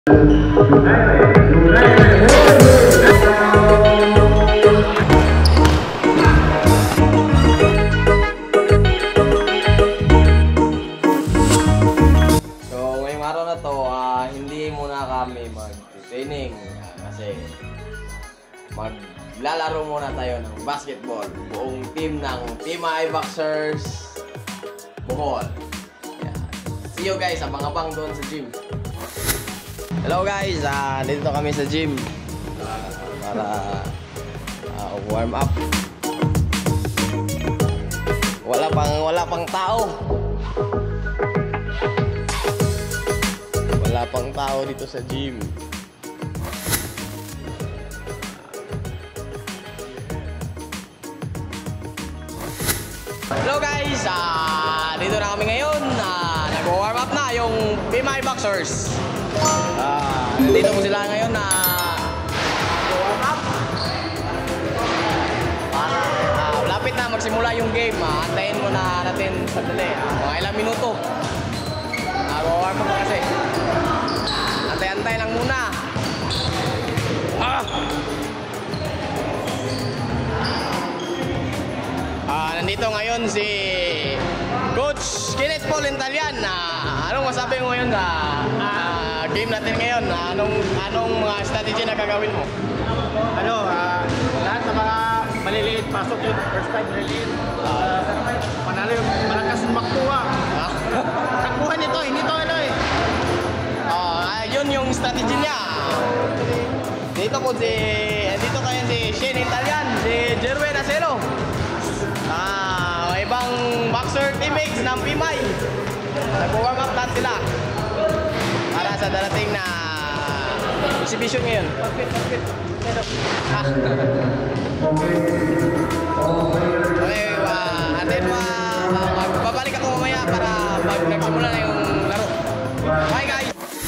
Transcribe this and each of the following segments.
ngayong araw na to, hindi muna kami mag-training kasi maglalaro muna tayo ng basketball. Buong team ng Team iBoxers Bohol. See you guys, abang-abang doon sa gym. Hello guys, dito kami sa gym para warm up. Wala pang tao. Wala pang tao dito sa gym. Hello guys, dito na kami ngayon. Nag-warm up na yung Team iBoxers. Nandito po sila ngayon na nag-warm up. Lapit na magsimula yung game. Antayin mo na natin sandali. Mga ilang minuto. Nag-warm up kasi. Antay-antay lang muna. Nandito ngayon si Coach Kenneth Paul Intalian. Anong masabi mo ngayon na game natin ngayon? Anong mga strategy na gagawin mo? Lahat ng mga maliliit, pasok yun, first time maliliit. Panalo yung malakas magkuha. Takbuhan nito, hindi to Yun yung strategy niya. Dito kayo si Shane Intalian, si Jerwin Acero. Ibang boxer teammates ng Pimay. Nag-warm up lahat sila para sa darating na exhibition ngayon. Okay, babalik ako mamaya para nagsimula na yung laro. Bye guys!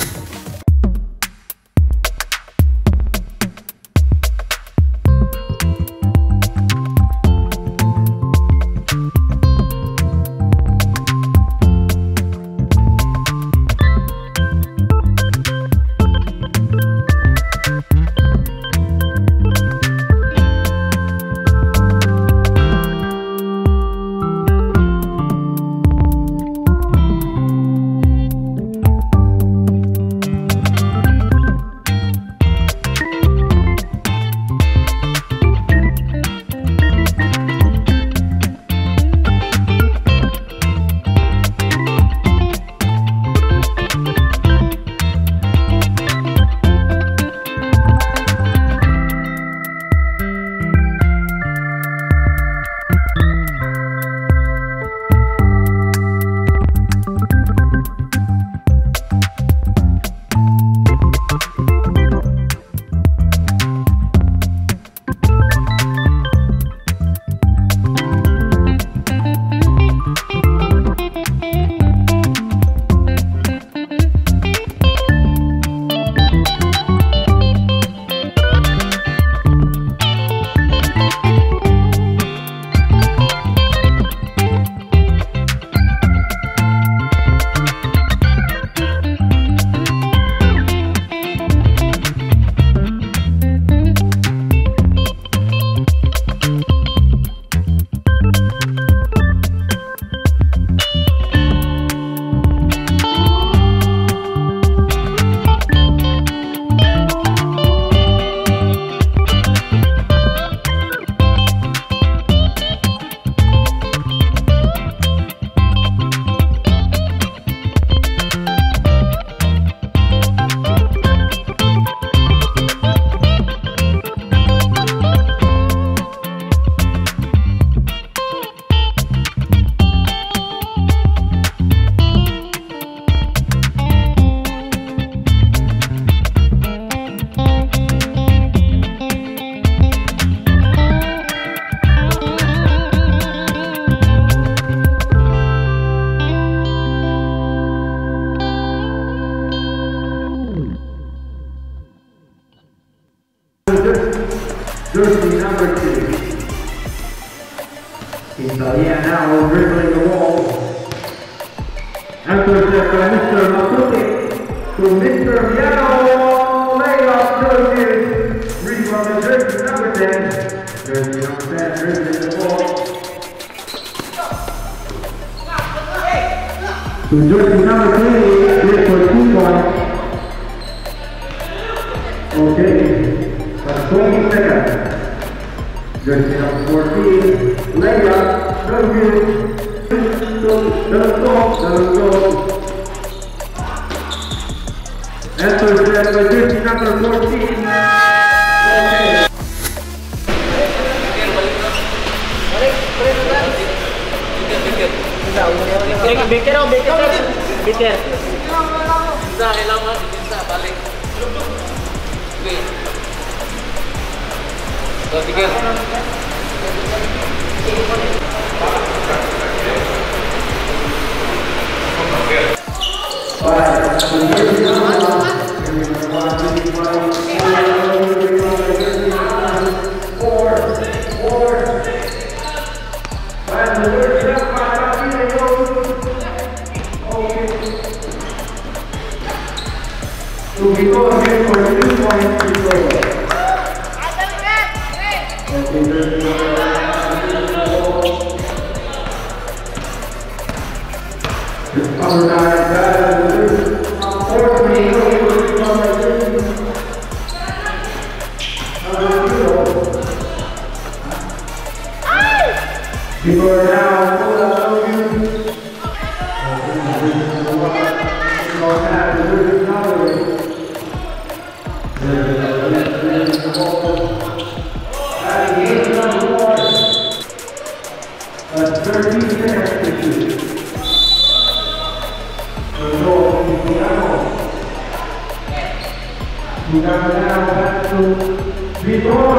Jersey number 2. Intalian now dribbling the wall. After the Mr. Matute. to Mr. Piano, layup, Philippines. Rebound to jersey number 10. Jersey number 10, jersey the ball. To jersey number 3, here for 2 points. Okay, that's 20 seconds. Jersey number 14, layup, no good. Doesn't go. Enter set by jersey number 14. Okay. Biker. Isa, kailangan isa, balik. Wait. So, tigil. So we go again for 2 points to go. People are now full of that's 13 seconds to shoot. Now back to Vitor.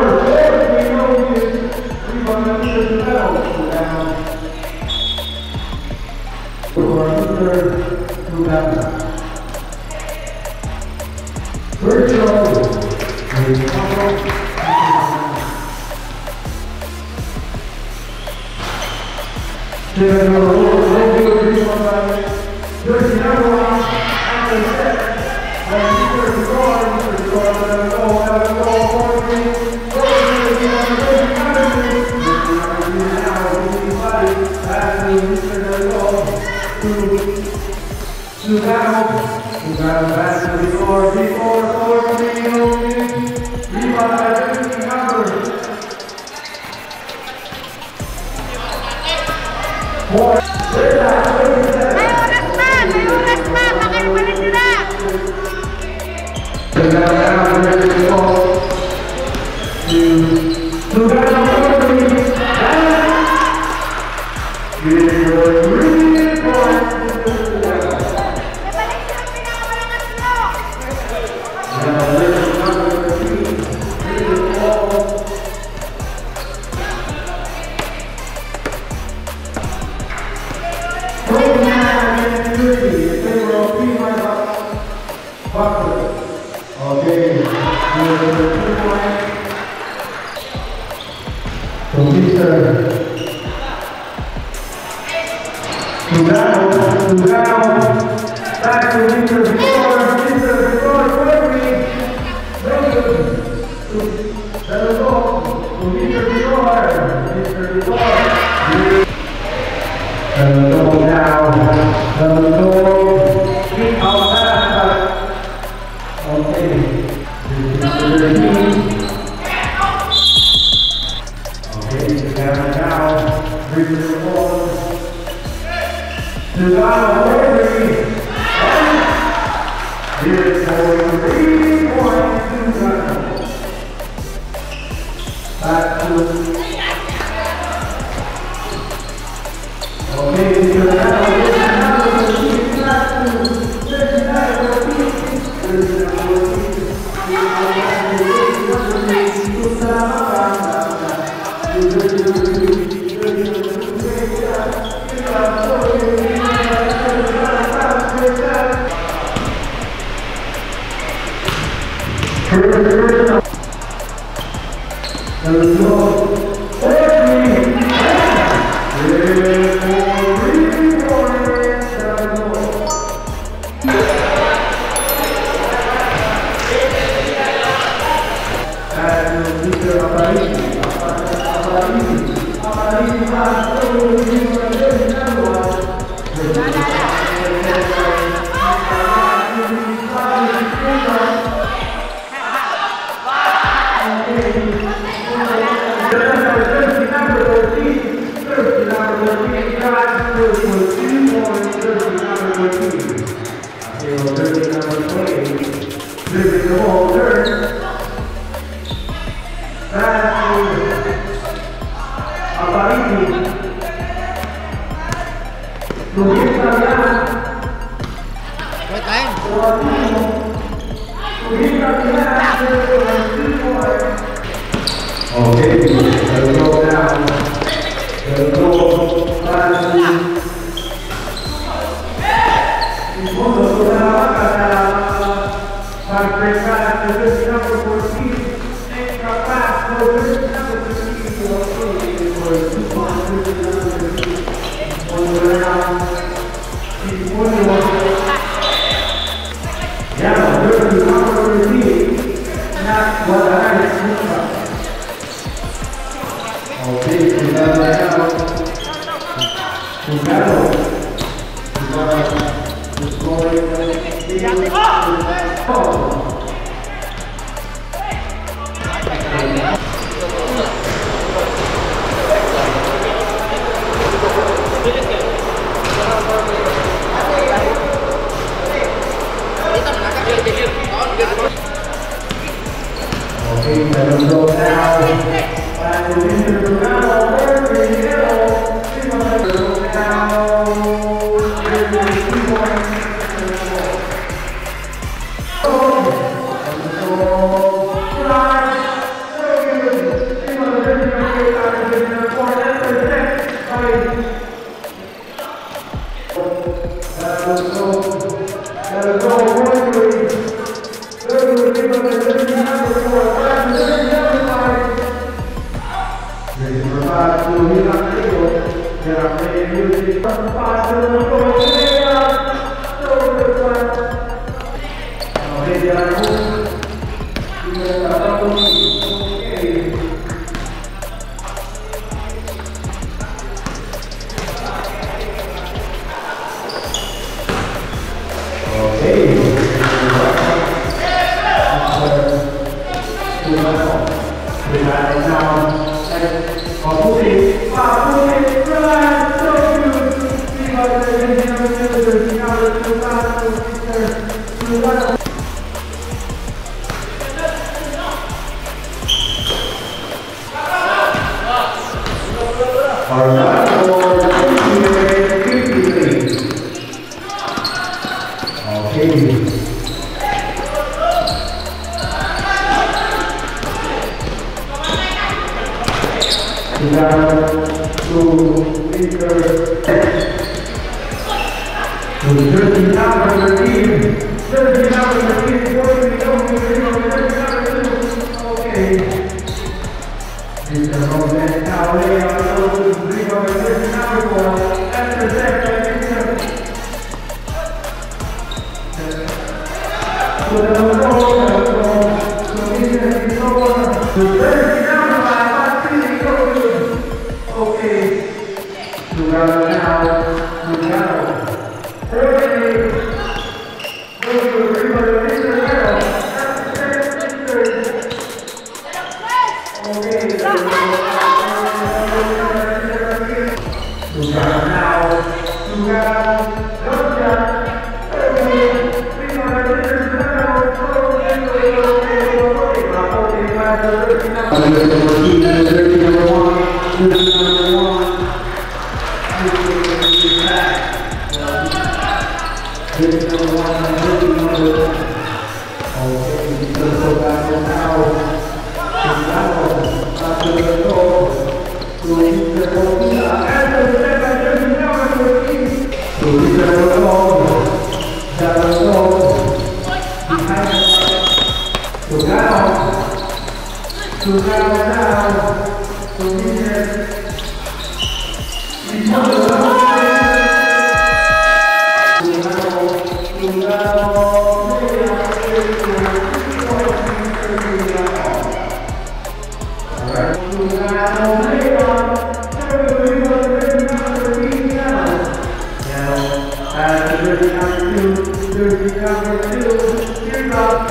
Jersey number two, here's up.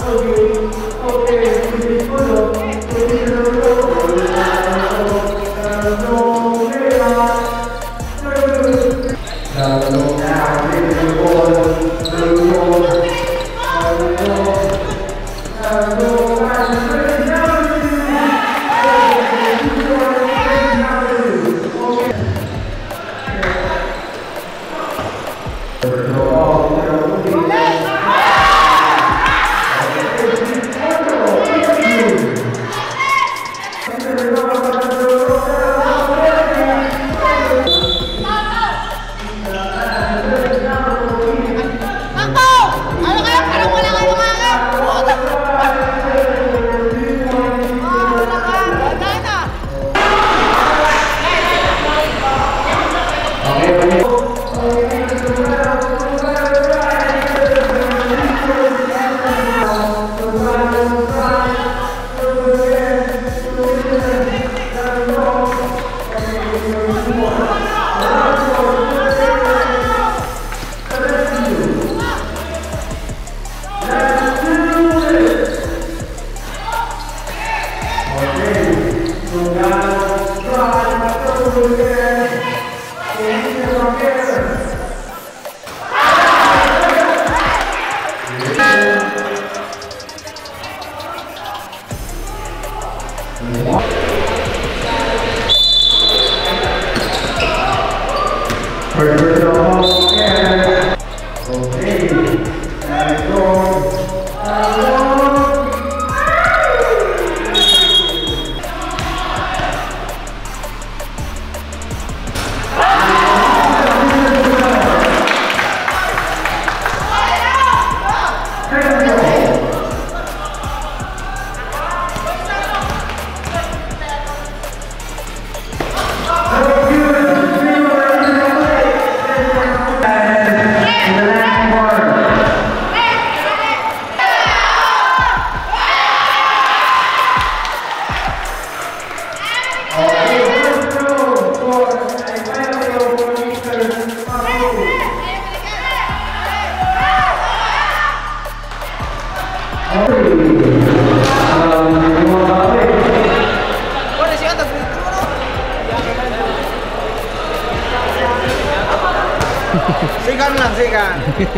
Sigan lang, sigan.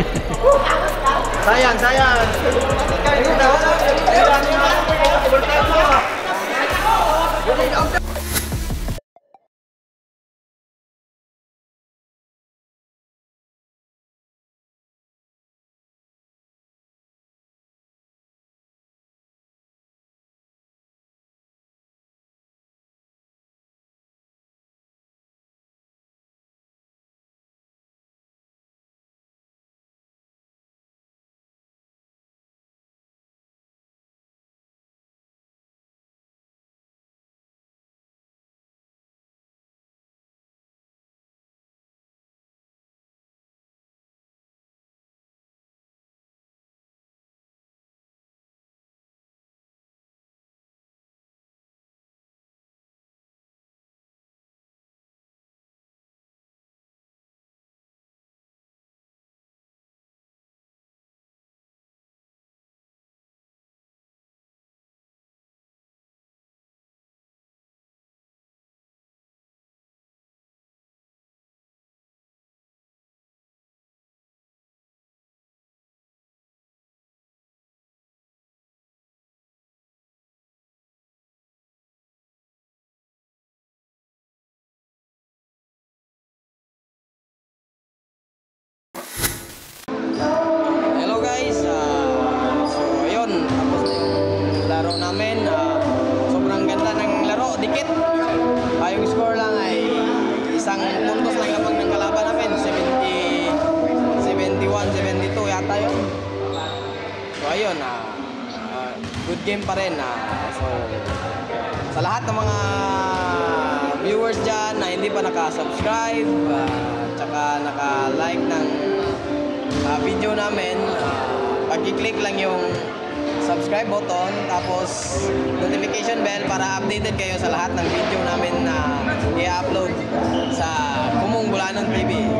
Sayang, sayang. Hello guys, so ayun, tapos na yung laro namin. Sobrang ganda ng laro, dikit. Yung score lang ay isang puntos lang lamang ng kalaban namin, 71, 72 yata yun. So ayun, good game pa rin. So sa lahat ng mga viewers dyan na hindi pa naka-subscribe, tsaka naka-like ng video namin, pag-click lang yung subscribe button tapos notification bell para updated kayo sa lahat ng video namin na i-upload sa Kumung Bulanon TV.